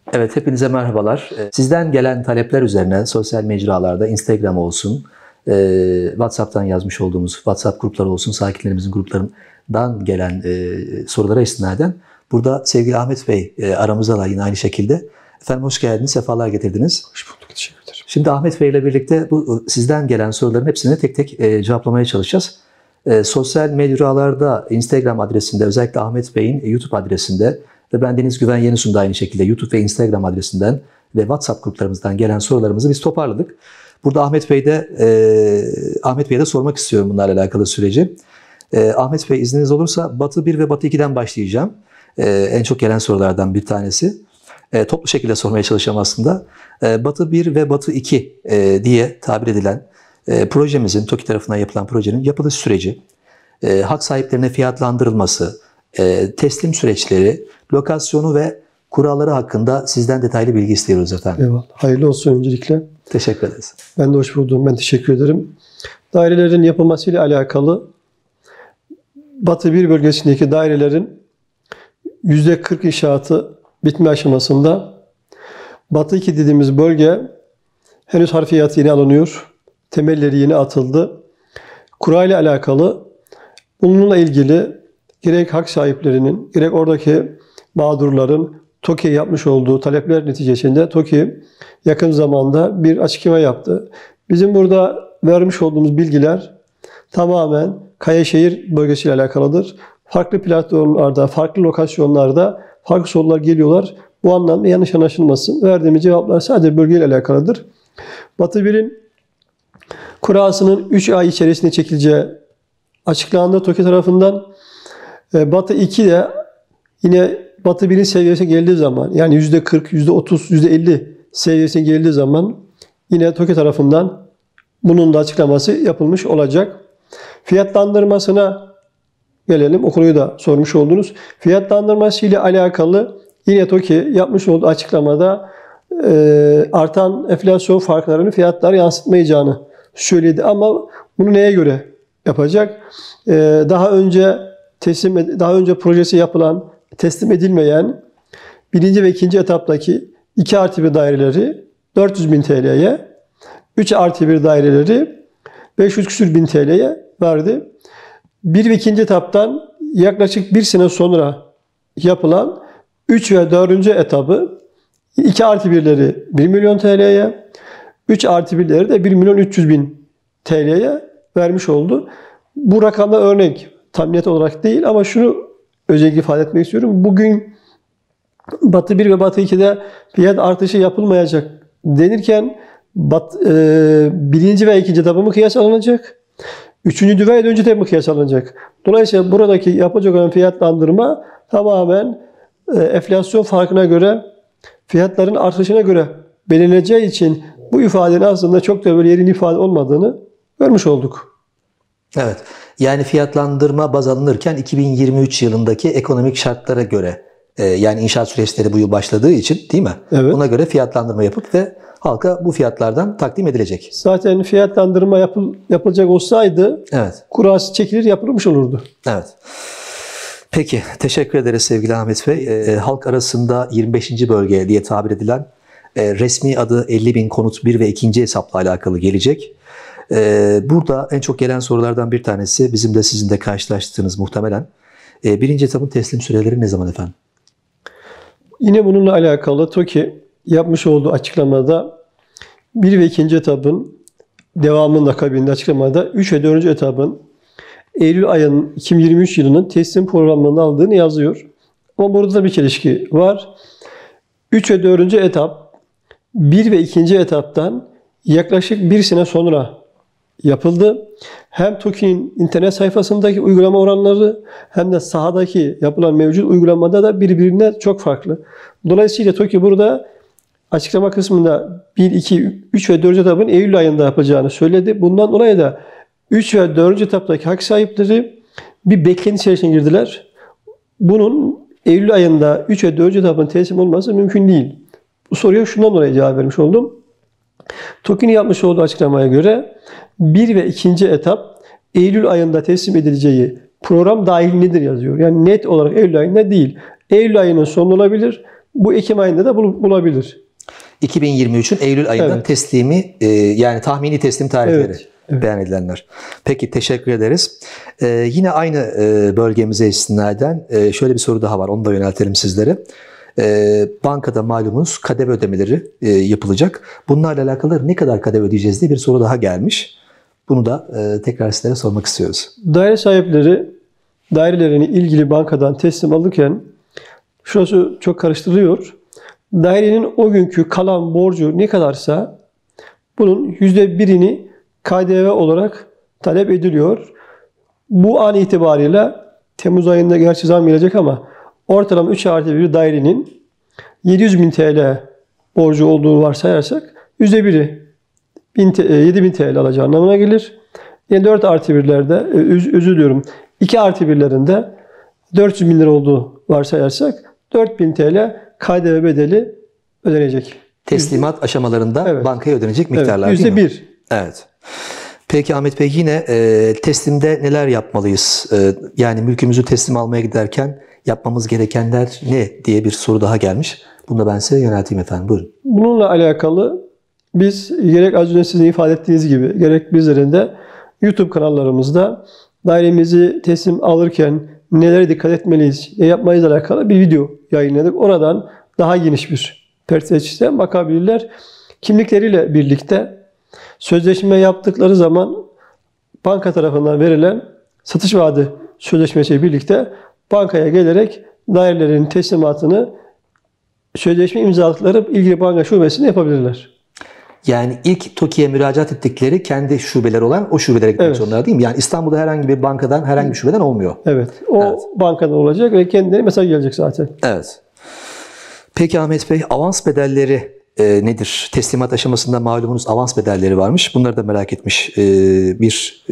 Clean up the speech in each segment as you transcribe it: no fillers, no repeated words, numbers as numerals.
Evet, hepinize merhabalar. Sizden gelen talepler üzerine sosyal mecralarda, Instagram olsun, WhatsApp'tan yazmış olduğumuz WhatsApp grupları olsun, sakinlerimizin gruplarından gelen sorulara istinaden burada sevgili Ahmet Bey aramızda da yine aynı şekilde. Efendim hoş geldiniz, sefalar getirdiniz. Hoş bulduk, teşekkür ederim. Şimdi Ahmet Bey ile birlikte bu sizden gelen soruların hepsini tek tek cevaplamaya çalışacağız. Sosyal mecralarda Instagram adresinde, özellikle Ahmet Bey'in YouTube adresinde ve ben Deniz Güven Yenisun da aynı şekilde YouTube ve Instagram adresinden ve WhatsApp gruplarımızdan gelen sorularımızı biz toparladık. Burada Ahmet Bey'e de sormak istiyorum bunlarla alakalı süreci. Ahmet Bey, izniniz olursa Batı 1 ve Batı 2'den başlayacağım. En çok gelen sorulardan bir tanesi. Toplu şekilde sormaya çalışacağım aslında. Batı 1 ve Batı 2 diye tabir edilen projemizin, TOKİ tarafından yapılan projenin yapılış süreci, hak sahiplerine fiyatlandırılması, teslim süreçleri, lokasyonu ve kuralları hakkında sizden detaylı bilgi istiyoruz efendim. Eyvallah. Hayırlı olsun öncelikle. Teşekkür ederiz. Ben de hoş buldum. Ben teşekkür ederim. Dairelerin yapılmasıyla alakalı Batı 1 bölgesindeki dairelerin %40 inşaatı bitme aşamasında. Batı 2 dediğimiz bölge henüz harfiyatı yeni alınıyor. Temelleri yeni atıldı. Kura ile alakalı bununla ilgili gerek hak sahiplerinin, gerek oradaki mağdurların TOKİ'ye yapmış olduğu talepler neticesinde TOKİ yakın zamanda bir açıklama yaptı. Bizim burada vermiş olduğumuz bilgiler tamamen Kayaşehir bölgesiyle alakalıdır. Farklı platformlarda, farklı lokasyonlarda farklı sorular geliyorlar. Bu anlamda yanlış anlaşılmasın. Verdiğimiz cevaplar sadece bölgeyle alakalıdır. Batı 1'in kurasının 3 ay içerisinde çekileceği açıklandı TOKİ tarafından. Batı 2 de yine Batı 1'in seviyesine geldiği zaman, yani %40, %30, %50 seviyesine geldiği zaman yine TOKİ tarafından bunun da açıklaması yapılmış olacak. Fiyatlandırmasına gelelim. O konuyu da sormuş oldunuz. Fiyatlandırması ile alakalı yine TOKİ yapmış olduğu açıklamada artan enflasyon farklarını fiyatlar yansıtmayacağını söyledi. Ama bunu neye göre yapacak? Daha önce projesi yapılan, teslim edilmeyen 1. ve 2. etaptaki 2+1 daireleri 400.000 TL'ye, 3+1 daireleri 500 küsür bin TL'ye verdi. 1 ve 2. etaptan yaklaşık bir sene sonra yapılan 3 ve 4. etabı 2+1'leri 1 milyon TL'ye, 3+1'leri de 1.300.000 TL'ye vermiş oldu. Bu rakamda örnek, tam net olarak değil ama şunu özellikle ifade etmek istiyorum. Bugün Batı 1 ve Batı 2'de fiyat artışı yapılmayacak denirken 1. ve 2. etabı mı kıyas alınacak? 3. ve 4. etabı mı kıyas alınacak? Dolayısıyla buradaki yapılacak olan fiyatlandırma tamamen enflasyon farkına göre, fiyatların artışına göre belirleneceği için bu ifadenin aslında çok da böyle yerin ifade olmadığını görmüş olduk. Evet. Yani fiyatlandırma baz alınırken 2023 yılındaki ekonomik şartlara göre, yani inşaat süreçleri bu yıl başladığı için değil mi? Evet. Buna göre fiyatlandırma yapıp ve halka bu fiyatlardan takdim edilecek. Zaten fiyatlandırma yapılacak olsaydı Evet. kurası çekilir yapılmış olurdu. Evet. Peki, teşekkür ederiz sevgili Ahmet Bey. Halk arasında 25. bölge diye tabir edilen resmi adı 50.000 konut 1 ve 2. hesapla alakalı gelecek. Burada en çok gelen sorulardan bir tanesi, bizim de sizin de karşılaştığınız muhtemelen. 1. etapın teslim süreleri ne zaman efendim? Yine bununla alakalı TOKİ yapmış olduğu açıklamada 1 ve 2. etapın devamının akabinde açıklamada 3 ve 4. etapın Eylül ayının 2023 yılının teslim programlarını aldığını yazıyor. Ama burada da bir çelişki var. 3 ve 4. etap 1 ve 2. etaptan yaklaşık bir sene sonra yapıldı. Hem TOKİ'nin internet sayfasındaki uygulama oranları hem de sahadaki yapılan mevcut uygulamada da birbirine çok farklı. Dolayısıyla TOKİ burada açıklama kısmında 1, 2, 3 ve 4. etapın Eylül ayında yapacağını söyledi. Bundan dolayı da 3 ve 4. etaptaki hak sahipleri bir beklenti içerisine girdiler. Bunun Eylül ayında 3 ve 4. etapın teslim olması mümkün değil. Bu soruya şundan dolayı cevap vermiş oldum. TOKİ'nin yapmış olduğu açıklamaya göre 1 ve 2. etap Eylül ayında teslim edileceği program dahilindedir yazıyor. Yani net olarak Eylül ayında değil. Eylül ayının sonu olabilir, bu Ekim ayında da bulabilir. 2023'ün Eylül ayında Evet. teslimi yani tahmini teslim tarihleri Evet, evet. beyan edilenler. Peki teşekkür ederiz. Yine aynı bölgemize istinaden şöyle bir soru daha var. Onu da yöneltelim sizlere. Bankada malumunuz KDV ödemeleri yapılacak. Bunlarla alakalı ne kadar KDV ödeyeceğiz diye bir soru daha gelmiş. Bunu da tekrar sizlere sormak istiyoruz. Daire sahipleri dairelerini ilgili bankadan teslim alırken şurası çok karıştırılıyor. Dairenin o günkü kalan borcu ne kadarsa bunun %1'ini KDV olarak talep ediliyor. Bu an itibariyle Temmuz ayında gerçi zam gelecek ama ortalama 3+1 dairenin 700.000 TL borcu olduğunu varsayarsak %1'i 7.000 TL alacağı anlamına gelir. Yine 4+1'lerde özür diliyorum 2+1'lerinde 400.000 lira olduğu varsayarsak 4.000 TL KDV bedeli ödenecek. Teslimat aşamalarında Evet. bankaya ödenecek miktarlar Evet, değil mi? %1. Evet. Peki Ahmet Bey yine teslimde neler yapmalıyız? Yani mülkümüzü teslim almaya giderken yapmamız gerekenler ne diye bir soru daha gelmiş. Bunu da ben size yönelteyim efendim. Buyurun. Bununla alakalı biz gerek az önce sizin ifade ettiğiniz gibi gerek bizlerin de YouTube kanallarımızda dairemizi teslim alırken nelere dikkat etmeliyiz, ne yapmayız alakalı bir video yayınladık. Oradan daha geniş bir perspektiften bakabilirler. Kimlikleriyle birlikte sözleşme yaptıkları zaman banka tarafından verilen satış vaadi sözleşmesiyle birlikte bankaya gelerek dairelerin teslimatını sözleşme imzaladıkları ilgili banka şubesinde yapabilirler. Yani ilk TOKİ'ye müracaat ettikleri kendi şubeler olan o şubelere gitmek Evet. zorundalar değil mi? Yani İstanbul'da herhangi bir bankadan, herhangi bir şubeden olmuyor. Evet. O Evet. bankadan olacak ve kendilerine mesaj gelecek zaten. Evet. Peki Ahmet Bey, avans bedelleri nedir? Teslimat aşamasında malumunuz avans bedelleri varmış. Bunları da merak etmiş bir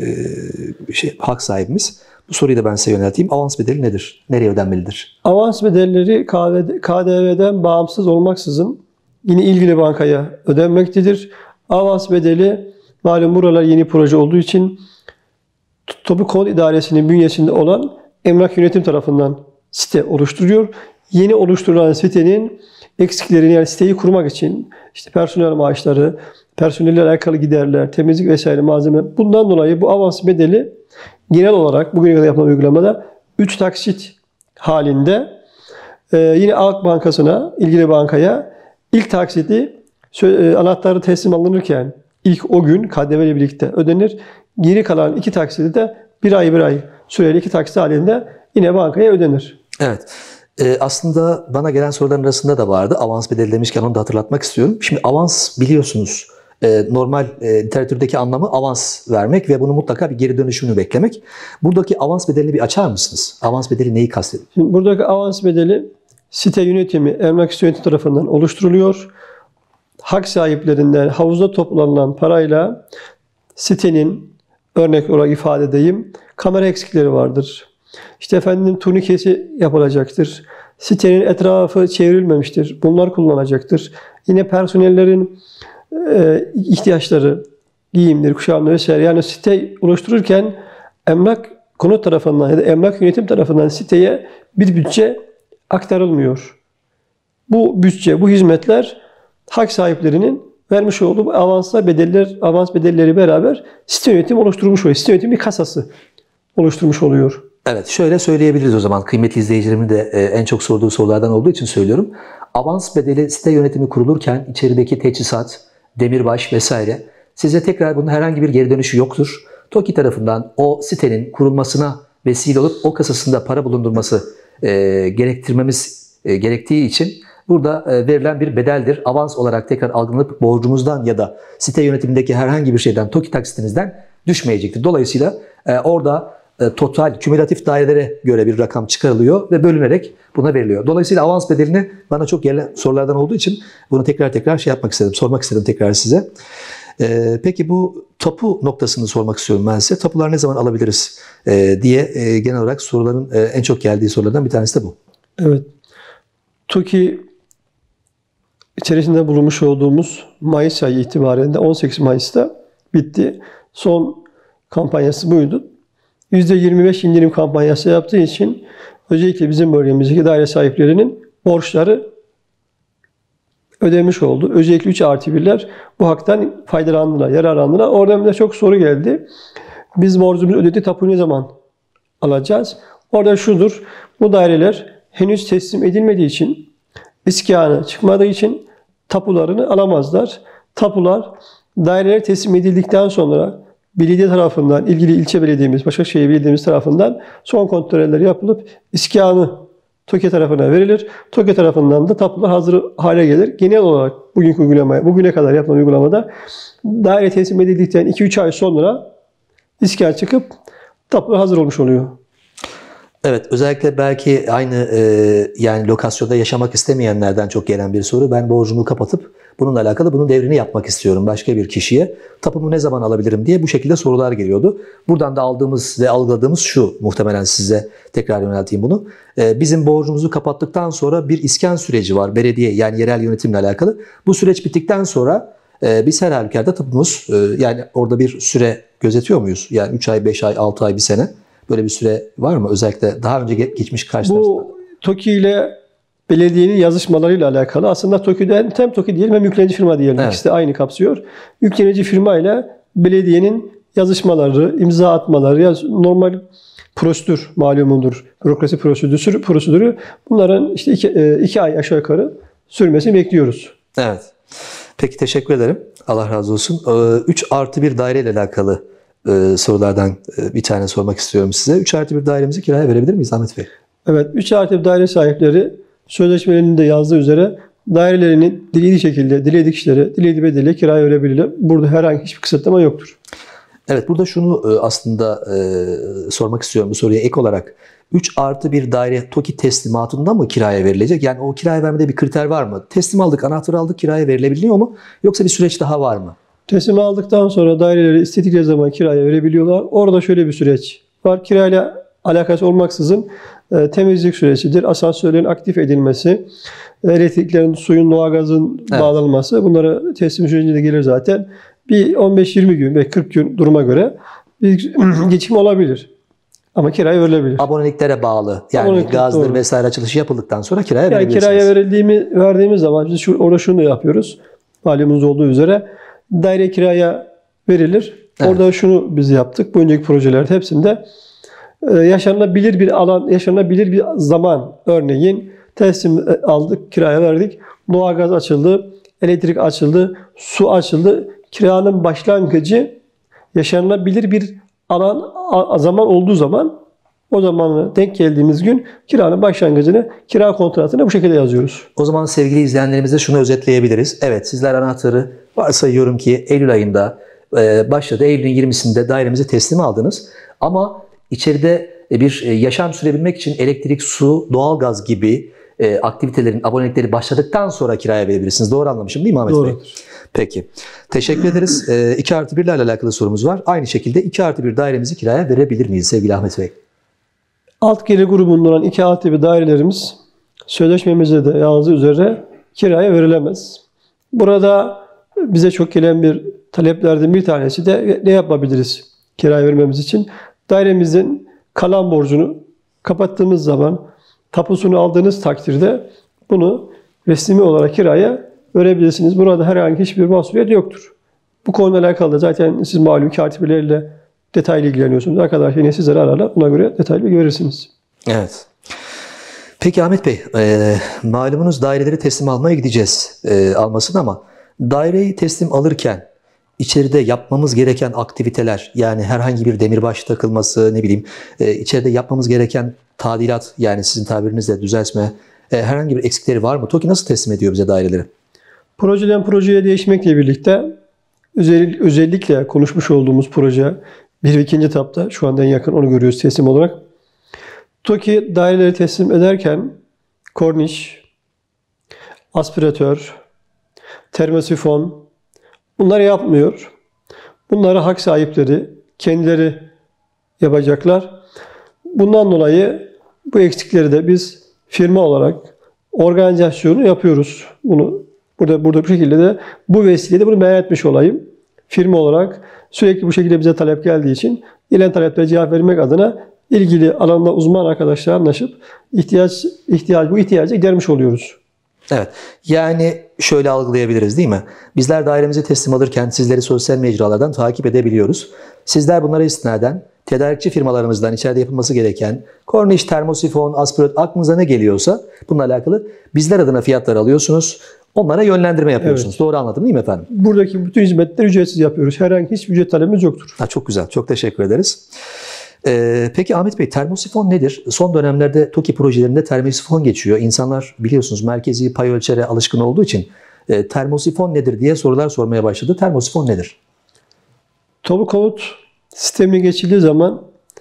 hak sahibimiz. Bu soruyu da ben size yönelteyim. Avans bedeli nedir? Nereye ödenmelidir? Avans bedelleri KDV'den bağımsız olmaksızın yine ilgili bankaya ödenmektedir. Avans bedeli malum buralar yeni proje olduğu için Toplu Konut İdaresi'nin bünyesinde olan emlak yönetim tarafından site oluşturuyor. Yeni oluşturulan sitenin eksiklerini yani siteyi kurmak için işte personel maaşları, personelle alakalı giderler, temizlik vesaire malzeme. Bundan dolayı bu avans bedeli genel olarak bugüne kadar yapılan uygulamada 3 taksit halinde yine Halk Bankası'na, ilgili bankaya ilk taksiti anahtarı teslim alınırken ilk o gün KDV ile birlikte ödenir. Geri kalan 2 taksiti de bir ay süreli 2 taksit halinde yine bankaya ödenir. Evet. Aslında bana gelen soruların arasında da vardı. Avans bedeli demişken onu da hatırlatmak istiyorum. Şimdi avans biliyorsunuz normal literatürdeki anlamı avans vermek ve bunu mutlaka bir geri dönüşümünü beklemek. Buradaki avans bedelini bir açar mısınız? Avans bedeli neyi kastediyor? Şimdi buradaki avans bedeli site yönetimi, emlak site yönetimi tarafından oluşturuluyor. Hak sahiplerinden havuzda toplanılan parayla sitenin örnek olarak ifade edeyim kamera eksikleri vardır. İşte efendim turnikesi yapılacaktır. Sitenin etrafı çevrilmemiştir. Bunlar kullanacaktır. Yine personellerin ihtiyaçları, giyimleri, kuşamları vesaire. Yani site oluştururken emlak konut tarafından ya da emlak yönetim tarafından siteye bir bütçe aktarılmıyor. Bu bütçe, bu hizmetler hak sahiplerinin vermiş olduğu avanslar, bedeller, avans bedelleri beraber site yönetimi oluşturmuş oluyor. Site yönetimi kasası oluşturmuş oluyor. Evet, şöyle söyleyebiliriz o zaman. Kıymetli izleyicilerimin de en çok sorduğu sorulardan olduğu için söylüyorum. Avans bedeli site yönetimi kurulurken içerideki teçhizat, demirbaş vesaire size tekrar bunun herhangi bir geri dönüşü yoktur. TOKİ tarafından o sitenin kurulmasına vesile olup o kasasında para bulundurması gerektirmemiz gerektiği için burada verilen bir bedeldir. Avans olarak tekrar algılanıp borcumuzdan ya da site yönetimindeki herhangi bir şeyden TOKİ taksitinizden düşmeyecektir. Dolayısıyla orada total, kümülatif dairelere göre bir rakam çıkarılıyor ve bölünerek buna veriliyor. Dolayısıyla avans bedelini bana çok gelen sorulardan olduğu için bunu tekrar yapmak istedim, sormak istedim tekrar size. Peki bu tapu noktasını sormak istiyorum ben size. Tapular ne zaman alabiliriz diye genel olarak soruların en çok geldiği sorulardan bir tanesi de bu. Evet. TOKİ içerisinde bulunmuş olduğumuz Mayıs ayı itibariyle 18 Mayıs'ta bitti. Son kampanyası buydu. %25 indirim kampanyası yaptığı için özellikle bizim bölgemizdeki daire sahiplerinin borçları ödemiş oldu. Özellikle 3+1'ler bu haktan faydalandılar, yararlandılar. Oradan bize çok soru geldi. Biz borcumuzu ödedik, tapuyu ne zaman alacağız? Orada şudur, bu daireler henüz teslim edilmediği için, iskanı çıkmadığı için tapularını alamazlar. Tapular daireler teslim edildikten sonra belediye tarafından, ilgili ilçe belediyemiz, Başakşehir Belediye'miz tarafından son kontroller yapılıp iskanı TOKİ tarafına verilir. TOKİ tarafından da tapular hazır hale gelir. Genel olarak bugünkü uygulamaya, bugüne kadar yapılan uygulamada daire teslim edildikten 2-3 ay sonra iskan çıkıp tapular hazır olmuş oluyor. Evet, özellikle belki aynı yani lokasyonda yaşamak istemeyenlerden çok gelen bir soru. Ben borcumu kapatıp bununla alakalı bunun devrini yapmak istiyorum başka bir kişiye. Tapumu ne zaman alabilirim diye bu şekilde sorular geliyordu. Buradan da aldığımız ve algıladığımız şu, muhtemelen size tekrar yönelteyim bunu. Bizim borcumuzu kapattıktan sonra bir iskan süreci var. Belediye yani yerel yönetimle alakalı. Bu süreç bittikten sonra biz her halükarda tapumuz yani orada bir süre gözetiyor muyuz? Yani 3 ay, 5 ay, 6 ay, 1 sene. Böyle bir süre var mı? Özellikle daha önce geçmiş karşılaştığınız. Bu TOKİ ile belediyenin yazışmalarıyla alakalı. Aslında TOKİ'den hem TOKİ diyelim hem yüklenici firma diyelim. Evet. İkisi de aynı kapsıyor. Yüklenici firma ile belediyenin yazışmaları, imza atmaları, normal prosedür malumundur. Bürokrasi prosedürü. Bunların işte 2 ay aşağı yukarı sürmesini bekliyoruz. Evet. Peki, teşekkür ederim. Allah razı olsun. 3+1 daire ile alakalı sorulardan bir tane sormak istiyorum size. 3+1 dairemizi kiraya verebilir miyiz Ahmet Bey? Evet, 3+1 daire sahipleri sözleşmelerinin de yazdığı üzere dairelerini dilediği şekilde, dilediği kişilere, dilediği bedelle kiraya verebilirler. Burada herhangi hiçbir kısıtlama yoktur. Evet, burada şunu aslında sormak istiyorum bu soruya ek olarak. 3+1 daire TOKİ teslimatında mı kiraya verilecek? Yani o kiraya vermede bir kriter var mı? Teslim aldık, anahtarı aldık, kiraya verilebiliyor mu? Yoksa bir süreç daha var mı? Teslim aldıktan sonra daireleri istedikleri zaman kiraya verebiliyorlar. Orada şöyle bir süreç var. Kirayla alakası olmaksızın temizlik sürecidir. Asansörlerin aktif edilmesi, elektriklerin, suyun, doğalgazın bağlanması. Bunları teslim sürecinde gelir zaten. Bir 15-20 gün ve 40 gün duruma göre bir geçim olabilir. Ama kiraya verilebilir. Aboneliklere bağlı. Yani Abonelikler, gazdır doğru. vesaire açılışı yapıldıktan sonra kiraya Yani verebilirsiniz. kiraya verdiğimiz zaman biz orada şunu yapıyoruz. Malumunuz olduğu üzere daire kiraya verilir. Evet. Orada şunu biz yaptık. Bu önceki projelerde hepsinde yaşanabilir bir alan, yaşanabilir bir zaman, örneğin teslim aldık, kiraya verdik. Doğalgaz açıldı, elektrik açıldı, su açıldı. Kiranın başlangıcı yaşanabilir bir alan, zaman olduğu zaman, o zamanla denk geldiğimiz gün kiranın başlangıcını, kira kontratına bu şekilde yazıyoruz. O zaman sevgili izleyenlerimize şunu özetleyebiliriz. Evet, sizler anahtarı varsayıyorum ki Eylül ayında başladı. Eylül'ün 20'sinde dairemizi teslim aldınız. Ama içeride bir yaşam sürebilmek için elektrik, su, doğalgaz gibi aktivitelerin, abonelikleri başladıktan sonra kiraya verebilirsiniz. Doğru anlamışım değil mi Ahmet Bey? Doğrudur. Peki. Teşekkür ederiz. 2+1 ile alakalı sorumuz var. Aynı şekilde 2+1 dairemizi kiraya verebilir miyiz sevgili Ahmet Bey? Alt gelir grubunda olan 2+1 dairelerimiz sözleşmemizde de yazdığı üzere kiraya verilemez. Burada bize çok gelen bir taleplerden bir tanesi de ne yapabiliriz kiraya vermemiz için? Dairemizin kalan borcunu kapattığımız zaman, tapusunu aldığınız takdirde bunu resmi olarak kiraya verebilirsiniz. Burada herhangi hiçbir mahsuriyet yoktur. Bu konuyla alakalı da zaten siz malum katibelerle detaylı ilgileniyorsunuz. Arkadaşlar yine sizleri ararlar. Ona göre detaylı bilgi verirsiniz. Evet. Peki Ahmet Bey, malumunuz daireleri teslim almaya gideceğiz almasın ama daireyi teslim alırken içeride yapmamız gereken aktiviteler, yani herhangi bir demirbaş takılması, ne bileyim içeride yapmamız gereken tadilat, yani sizin tabirinizle düzeltme, herhangi bir eksikleri var mı? TOKİ nasıl teslim ediyor bize daireleri? Projeden projeye değişmekle birlikte özellikle konuşmuş olduğumuz proje 1 ve 2. etapta şu anda en yakın onu görüyoruz teslim olarak. TOKİ daireleri teslim ederken korniş, aspiratör, termosifon bunları yapmıyor. Bunları hak sahipleri kendileri yapacaklar. Bundan dolayı bu eksikleri de biz firma olarak organizasyonu yapıyoruz. Bunu burada bu şekilde de bu vesileyle bunu beyan etmiş olayım. Firma olarak sürekli bu şekilde bize talep geldiği için gelen taleplere cevap vermek adına ilgili alanda uzman arkadaşlarla anlaşıp bu ihtiyacı gidermiş oluyoruz. Evet. Yani şöyle algılayabiliriz değil mi? Bizler dairemizi teslim alırken sizleri sosyal mecralardan takip edebiliyoruz. Sizler bunlara istinaden tedarikçi firmalarımızdan içeride yapılması gereken korniş, termosifon, aspirat aklınıza ne geliyorsa bununla alakalı bizler adına fiyatlar alıyorsunuz. Onlara yönlendirme yapıyorsunuz. Evet. Doğru anladım değil mi efendim? Buradaki bütün hizmetleri ücretsiz yapıyoruz. Herhangi hiçbir ücret talebimiz yoktur. Çok güzel. Çok teşekkür ederiz. Peki Ahmet Bey, termosifon nedir? Son dönemlerde TOKİ projelerinde termosifon geçiyor. İnsanlar biliyorsunuz merkezi pay ölçere alışkın olduğu için termosifon nedir diye sorular sormaya başladı. Termosifon nedir? Toplu konut sistemine geçildiği zaman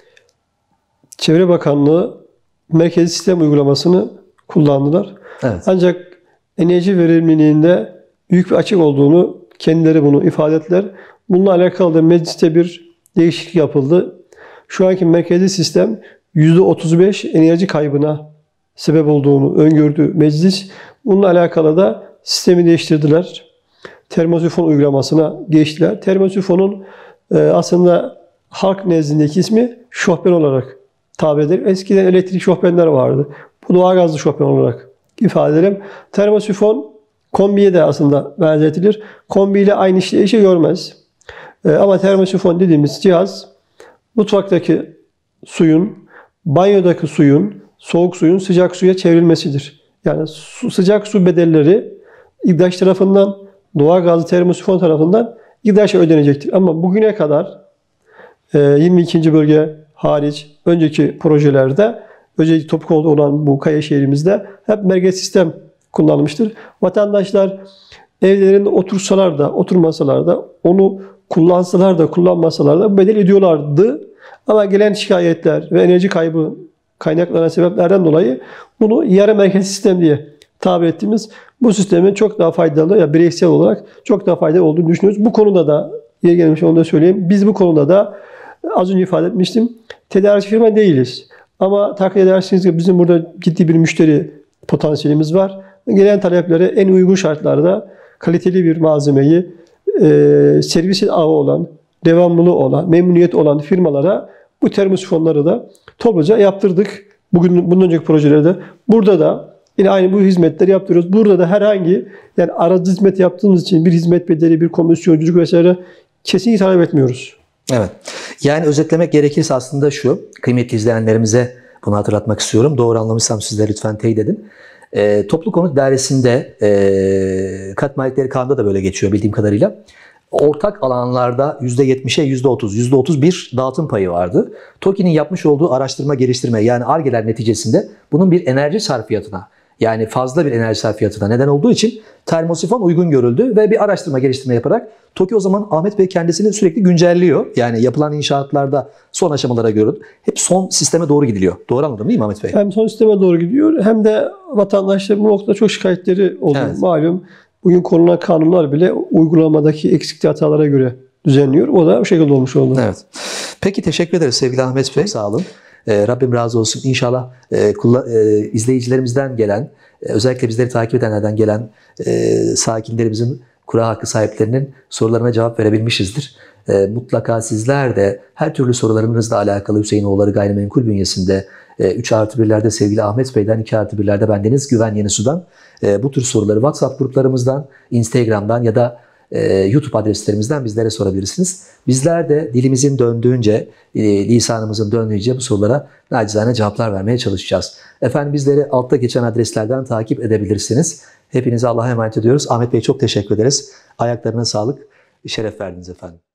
Çevre Bakanlığı merkezi sistem uygulamasını kullandılar. Evet. Ancak enerji verimliliğinde büyük bir açık olduğunu kendileri bunu ifade ettiler. Bununla alakalı da mecliste bir değişiklik yapıldı. Şu anki merkezi sistem %35 enerji kaybına sebep olduğunu öngördü meclis. Bununla alakalı da sistemi değiştirdiler. Termosifon uygulamasına geçtiler. Termosifonun aslında halk nezdindeki ismi şofben olarak tabir edilir. Eskiden elektrik şofbenler vardı. Bu doğalgazlı şofben olarak ifade edelim. Termosifon kombiye de aslında benzetilir. Kombi ile aynı işleyişi görmez. Ama termosifon dediğimiz cihaz mutfaktaki suyun, banyodaki suyun, soğuk suyun sıcak suya çevrilmesidir. Yani sıcak su bedelleri İGDAŞ tarafından, doğalgazlı termosifon tarafından İGDAŞ'a ödenecektir. Ama bugüne kadar 22. bölge hariç önceki projelerde özellikle Topkapı'da olan bu Kaya şehrimizde hep merkez sistem kullanılmıştır. Vatandaşlar evlerinde otursalar da oturmasalar da onu kullansalar da kullanmasalar da bedel ediyorlardı. Ama gelen şikayetler ve enerji kaybı kaynaklanan sebeplerden dolayı bunu yarı merkez sistem diye tabir ettiğimiz bu sistemin çok daha faydalı ya bireysel olarak çok daha faydalı olduğunu düşünüyoruz. Bu konuda da yeri gelmiş onu da söyleyeyim. Biz bu konuda da az önce ifade etmiştim. Tedarikçi firma değiliz. Ama takip edersiniz ki bizim burada ciddi bir müşteri potansiyelimiz var. Gelen taleplere en uygun şartlarda kaliteli bir malzemeyi servis ağı olan, devamlılığı olan, memnuniyet olan firmalara bu termosifonları da topluca yaptırdık. Bundan önceki projelerde. Burada da yine aynı bu hizmetleri yaptırıyoruz. Burada da herhangi yani aracı hizmet yaptığımız için bir hizmet bedeli, bir komisyonculuk vesaire kesinlikle talep etmiyoruz. Evet. Yani özetlemek gerekirse aslında şu, kıymetli izleyenlerimize bunu hatırlatmak istiyorum. Doğru anlamışsam siz de lütfen teyit edin. Toplu konut dairesinde kat malikleri kanunda da böyle geçiyor bildiğim kadarıyla. Ortak alanlarda %70'e %30, %31 dağıtım payı vardı. TOKİ'nin yapmış olduğu araştırma geliştirme yani Ar-Ge'ler neticesinde bunun bir enerji sarfiyatına yani fazla bir enerji sarfiyatına neden olduğu için termosifon uygun görüldü ve bir araştırma geliştirme yaparak TOKİ o zaman Ahmet Bey kendisini sürekli güncelliyor. Yani yapılan inşaatlarda son aşamalara göre hep son sisteme doğru gidiliyor. Doğru anladım değil mi Ahmet Bey? Hem son sisteme doğru gidiyor hem de vatandaşların bu noktada çok şikayetleri oldu. Evet. Malum bugün konulan kanunlar bile uygulamadaki eksikli hatalara göre düzenliyor. O da o şekilde olmuş oldu. Evet. Peki teşekkür ederiz sevgili Ahmet Bey. Sağ olun. Rabbim razı olsun. İnşallah izleyicilerimizden gelen, özellikle bizleri takip edenlerden gelen sakinlerimizin, kura hakkı sahiplerinin sorularına cevap verebilmişizdir. Mutlaka sizler de her türlü sorularınızla alakalı Hüseyinoğulları Gayrimenkul bünyesinde 3+1'lerde sevgili Ahmet Bey'den, 2+1'lerde bendeniz Güven Yenisu'dan bu tür soruları WhatsApp gruplarımızdan, Instagram'dan ya da YouTube adreslerimizden bizlere sorabilirsiniz. Bizler de dilimizin döndüğünce, lisanımızın döndüğünce bu sorulara nacizane cevaplar vermeye çalışacağız. Efendim bizleri altta geçen adreslerden takip edebilirsiniz. Hepinize Allah'a emanet ediyoruz. Ahmet Bey çok teşekkür ederiz. Ayaklarına sağlık, şeref verdiniz efendim.